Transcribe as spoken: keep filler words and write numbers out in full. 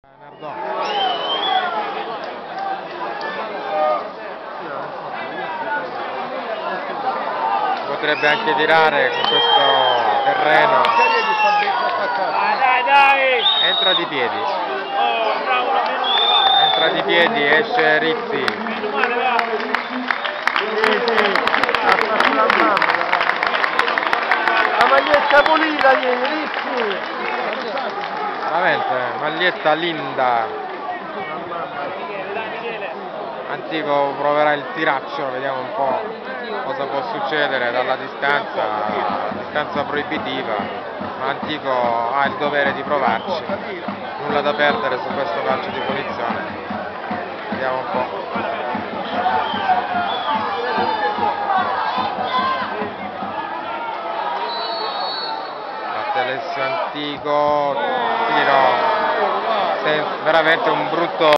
Nardò. Potrebbe anche tirare con questo terreno. Dai, dai! Entra di piedi. Oh, bravo, la meno va! Entra di piedi, esce Rizzi. Meno male, va! Sì, sì, la mamma. La maglietta pulita viene, Rizzi! Veramente, maglietta linda. Michele, dai Michele! Antico proverà il tiraccio, vediamo un po' cosa può succedere dalla distanza, distanza proibitiva, ma Antico ha il dovere di provarci, nulla da perdere su questo calcio di punizione, vediamo un po'. Alessio Antico, tiro, veramente un brutto